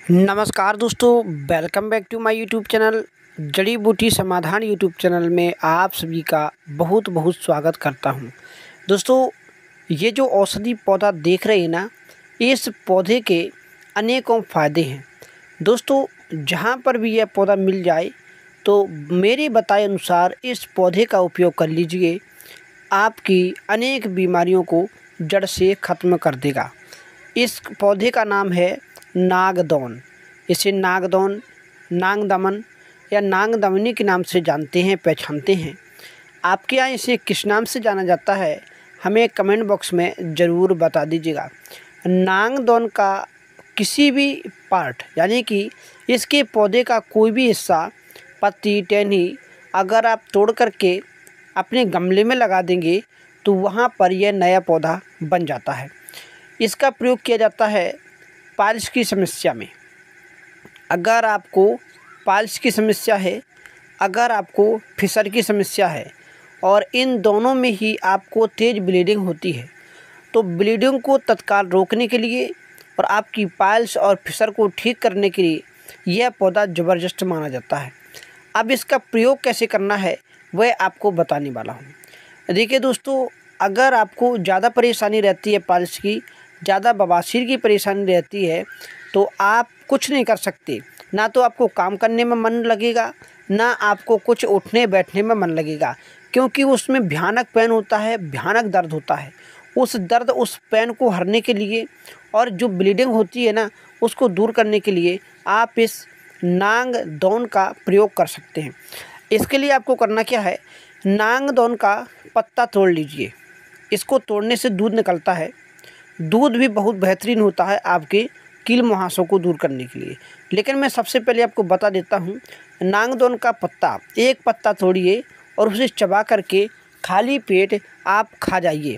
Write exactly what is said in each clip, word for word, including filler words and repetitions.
नमस्कार दोस्तों, welcome back to my YouTube channel जड़ी बूटी समाधान यूट्यूब चैनल में आप सभी का बहुत बहुत स्वागत करता हूं। दोस्तों, ये जो औषधि पौधा देख रहे हैं ना, इस पौधे के अनेकों फ़ायदे हैं। दोस्तों, जहां पर भी यह पौधा मिल जाए तो मेरे बताए अनुसार इस पौधे का उपयोग कर लीजिए। आपकी अनेक बीमारियों को जड़ से ख़त्म कर देगा। इस पौधे का नाम है नागदौन। इसे नागदौन, नागदमन या नागदमनी के नाम से जानते हैं, पहचानते हैं। आपके यहाँ इसे किस नाम से जाना जाता है, हमें कमेंट बॉक्स में ज़रूर बता दीजिएगा। नागदौन का किसी भी पार्ट यानी कि इसके पौधे का कोई भी हिस्सा, पत्ती, टहनी अगर आप तोड़ करके अपने गमले में लगा देंगे तो वहाँ पर यह नया पौधा बन जाता है। इसका प्रयोग किया जाता है पाइल्स की समस्या में। अगर आपको पाइल्स की समस्या है, अगर आपको फिशर की समस्या है और इन दोनों में ही आपको तेज़ ब्लीडिंग होती है, तो ब्लीडिंग को तत्काल रोकने के लिए और आपकी पाइल्स और फिशर को ठीक करने के लिए यह पौधा ज़बरदस्त माना जाता है। अब इसका प्रयोग कैसे करना है वह आपको बताने वाला हूँ। देखिए दोस्तों, अगर आपको ज़्यादा परेशानी रहती है, पाइल्स की ज़्यादा बवासीर की परेशानी रहती है, तो आप कुछ नहीं कर सकते। ना तो आपको काम करने में मन लगेगा, ना आपको कुछ उठने बैठने में मन लगेगा, क्योंकि उसमें भयानक पेन होता है, भयानक दर्द होता है। उस दर्द, उस पेन को हरने के लिए और जो ब्लीडिंग होती है ना, उसको दूर करने के लिए आप इस नागदौन का प्रयोग कर सकते हैं। इसके लिए आपको करना क्या है, नागदौन का पत्ता तोड़ लीजिए। इसको तोड़ने से दूध निकलता है। दूध भी बहुत बेहतरीन होता है आपके कील मुहासों को दूर करने के लिए। लेकिन मैं सबसे पहले आपको बता देता हूँ, नागदौन का पत्ता, एक पत्ता तोड़िए और उसे चबा करके खाली पेट आप खा जाइए।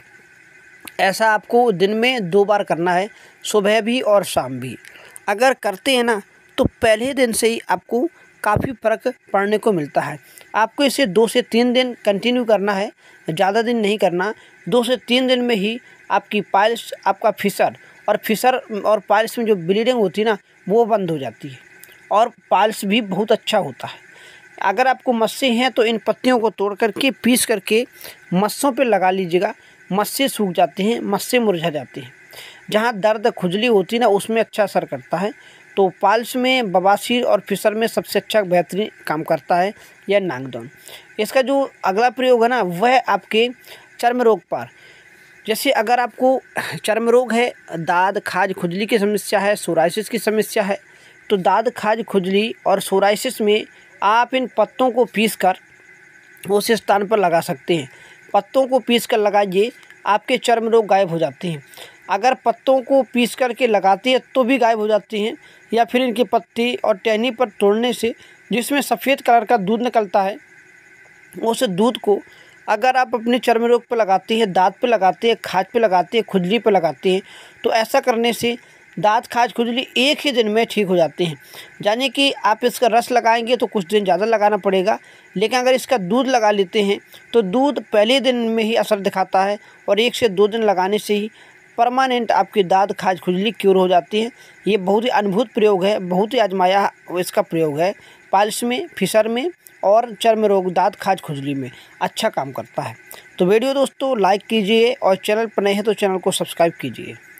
ऐसा आपको दिन में दो बार करना है, सुबह भी और शाम भी। अगर करते हैं ना, तो पहले दिन से ही आपको काफ़ी फ़र्क पड़ने को मिलता है। आपको इसे दो से तीन दिन कंटिन्यू करना है, ज़्यादा दिन नहीं करना। दो से तीन दिन में ही आपकी पाइल्स, आपका फिशर और फिशर और पाइल्स में जो ब्लीडिंग होती है ना, वो बंद हो जाती है और पाइल्स भी बहुत अच्छा होता है। अगर आपको मस्से हैं तो इन पत्तियों को तोड़ करके पीस करके मस्सों पे लगा लीजिएगा। मस्से सूख जाते हैं, मस्से मुरझा जाते हैं। जहाँ दर्द खुजली होती है ना, उसमें अच्छा असर करता है। तो पाइल्स में, बवासीर और फिशर में सबसे अच्छा बेहतरीन काम करता है यह नागदौन। इसका जो अगला प्रयोग है ना, वह आपके चर्म रोग पर, जैसे अगर आपको चर्म रोग है, दाद, खाज, खुजली की समस्या है, सोराइसिस की समस्या है, तो दाद, खाज, खुजली और सोराइसिस में आप इन पत्तों को पीसकर उस स्थान पर लगा सकते हैं। पत्तों को पीसकर लगाइए, आपके चर्म रोग गायब हो जाते हैं। अगर पत्तों को पीस कर के लगाते हैं तो भी गायब हो जाती हैं, या फिर इनकी पत्ती और टहनी पर तोड़ने से जिसमें सफ़ेद कलर का दूध निकलता है, उस दूध को अगर आप अपने चर्म रोग पर लगाते हैं, दाँत पे लगाते हैं, खाज पे लगाते हैं, खुजली पे लगाते हैं, तो ऐसा करने से दाँत, खाज, खुजली एक ही दिन में ठीक हो जाते हैं। यानी कि आप इसका रस लगाएंगे तो कुछ दिन ज़्यादा लगाना पड़ेगा, लेकिन अगर इसका दूध लगा लेते हैं तो दूध पहले दिन में ही असर दिखाता है और एक से दो दिन लगाने से ही परमानेंट आपकी दाँत, खाज, खुजली क्योर हो जाती है। ये बहुत ही अद्भुत प्रयोग है, बहुत ही आजमाया इसका प्रयोग है। पाइल्स में, फिशर में और चर्म रोग, दाँत, खाज, खुजली में अच्छा काम करता है। तो वीडियो दोस्तों लाइक कीजिए और चैनल पर नए हैं तो चैनल को सब्सक्राइब कीजिए।